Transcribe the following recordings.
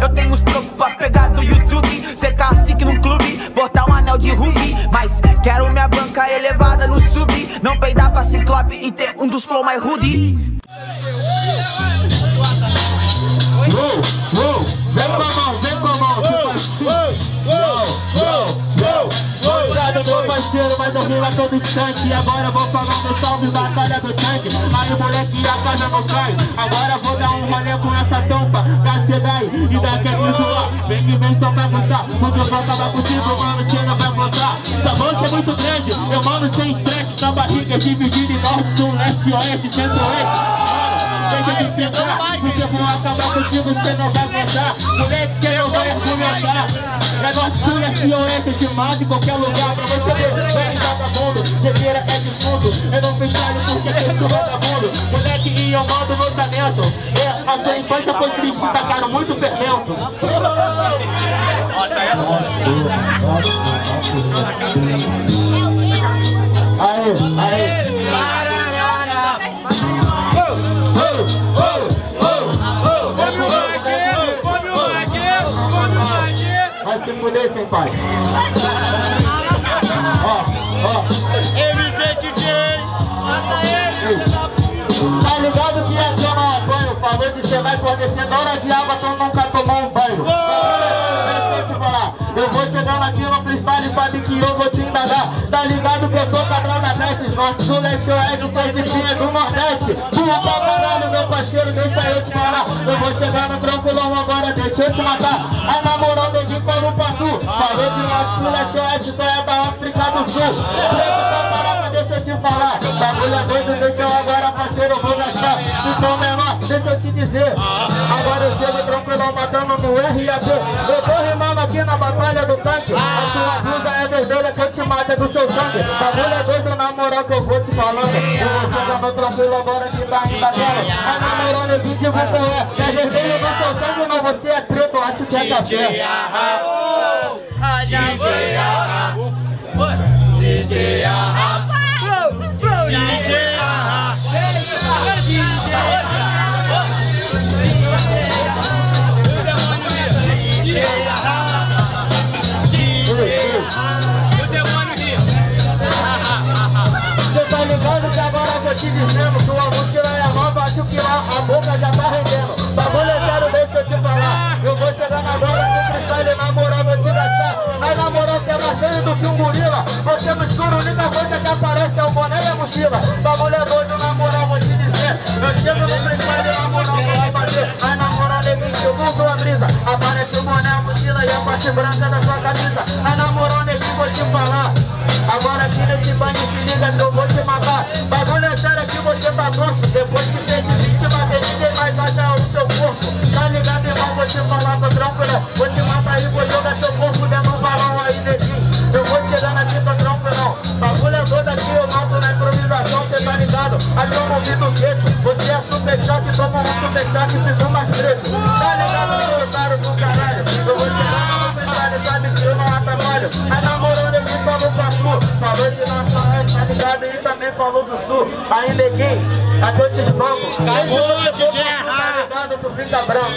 Eu tenho os trocos pra pegar do YouTube, ser cacique num clube, botar um anel de rubi. Mas quero minha banca elevada no sub, não peidar pra ciclope e ter um dos flow mais rude. Vem com a mão, Obrigado, meu parceiro, mas eu vim a todo instante. E agora eu vou falar meu salve, batalha do tanque. Aí o moleque e a casa não cai. Agora vou dar um rolê com essa tampa da Sedai e da Quer Zoar. Vem que vem só pra gostar, porque eu vou acabar contigo, mano, você não vai encontrar. Essa bolsa é muito grande, eu mano sem estresse. Na barriga dividida em norte, sul, leste, oeste, centro-oeste. Deixa de pensar, porque eu vou acabar contigo, você não vai gostar. Moleque, você não vai argumentar. É norte, sul, leste, oeste, eu te mando em qualquer lugar pra você ver. Vem vagabundo, jegueira é de fundo. Eu não freestyle porque eu sou vagabundo. Moleque, e eu mando meu talento. É, a sua infância foi triste, tacaram muito fermento. Aê. Vai se fuder, sem pai. MZ DJ. Tá ligado que é só não apanho? Falou que você vai fornecer na hora de água, tu nunca tomou um banho. Eu vou chegando aqui no freestyle, sabe que eu vou te indagar. Tá ligado que eu sou padrão da Neste, norte, sul, leste, oeste, faz de cima do nordeste. Tu tá parado, meu parceiro, deixa eu te falar. Eu vou chegando tranquilão agora, deixa eu te matar. A namoral neguinho falou pra tu. Falou de norte, sul, leste, oeste, tu é da África do Sul. Tá parado, deixa eu te falar. Bagulho é doido, deixa eu agora, parceiro, eu vou gastar. Então menor, deixa eu te dizer. Agora eu chego tranquilão, matando no RAP. Eu tô rimando aqui na batalha do tanque. A sua blusa é vermelha que eu te mato, é do seu sangue. Bagulho é doido, na moral que eu vou te falando. Eu vou chegando tranquilo agora que tá em tabela. A namorando eu te digo qual é. É vermelho do seu sangue, não, você é preto, eu acho que é café. Te dizendo, sua mochila é nova, acho que lá a boca já tá rendendo. Bagulho é sério, deixa eu te falar. Eu vou chegando agora no freestyle, na moral vou te gastar. Aí na moral você é mais sério do que um gorila. Você no escuro, a única coisa que aparece é o boné e a mochila. Bagulho é doido, na moral vou te dizer. Eu chego no freestyle, na moral vou bater. Aí na moral neguinho, eu mudou a brisa. Aparece o boné, a mochila e a parte branca da sua camisa. Aí na moral neguinho, vou te falar. Agora aqui nesse banho se liga que eu vou te matar. Bagulho é sério que você tá pronto. Depois que você se vítima, ninguém mais acha o seu corpo. Tá ligado, irmão? Vou te falar, tô tranquilo. Vou te matar e vou jogar seu corpo dentro do balão aí, neguinho. Eu vou chegando aqui, tô tranquilo. Bagulho é doido aqui, eu mato na improvisação, cê tá ligado? Aqui eu movi do gueto. Você é super choque, toma um super choque e fica mais preto. Tá ligado, meu otário do caralho? Eu vou chegando no freestyle, sabe que eu não atrapalho. A namorando aqui falou pra tu. Falou de norte, tá ligado? E também falou do sul. Aí, neguinho, aqui eu te espanco. Acabou, DJ Arra. Tá ligado, tu fica branco.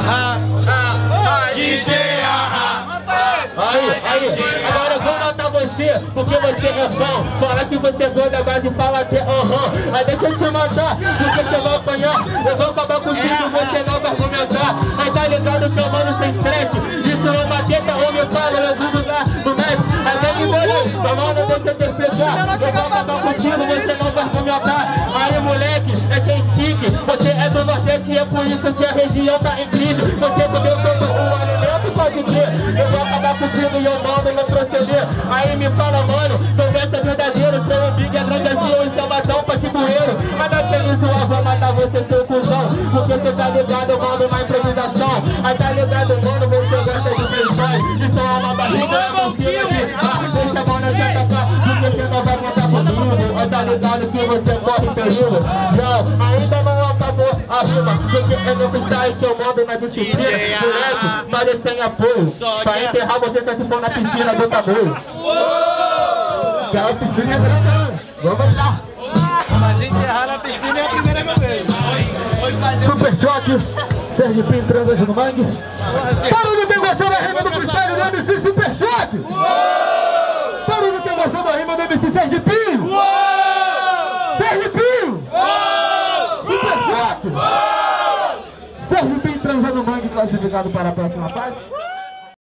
DJ Arra. Aí, agora eu vou matar você, porque você é fã. Fala que você é gorda, base fala até Aí deixa eu te matar, porque você vai apanhar. Eu vou acabar contigo, você não vai argumentar. Aí tá ligado que eu mando sem estresse. Isso é uma teta, homem fala, eu vou lugar do Max. Aí vem embora, só mano, deixa eu te explicar. Eu vou acabar contigo, você não vai argumentar. Aí moleque, é sem chique. Você é do Nordeste e é por isso que a região tá em crise. Você comeu todo o alimento, pode crer. Eu vou acabar contigo e eu mando meu proceder. Aí me fala, mano, conversa verdadeira. Seu umbigo é grande assim, ou isso é batão pra segureiro. Mas não tem isso, eu vou matar você, seu cuzão. Porque você tá ligado, eu mando na improvisação. Aí tá ligado, mano, você gosta de versões. Isso é uma barriga, eu não tiro de deixa a mão na sua cara, porque você não vai contar comigo. Mas tá ligado que você corre perigo. Não, ainda não acabou a rima, porque é meu freestyle que eu mando na disciplina. Moleque, mas sem apoio. Pra enterrar você só se for na piscina do tabu. Aquela piscina é grande. Vamos lá. Mas enterrar na piscina é a primeira que eu vejo. Super choque. Sergipinho transando no mangue. Barulho tem gostado da rima do freestyle do MC Superchoque. Barulho tem gostado da rima do MC Sergipinho. Sergipinho. Superchoque. Sergipinho transando no mangue, classificado para a próxima fase.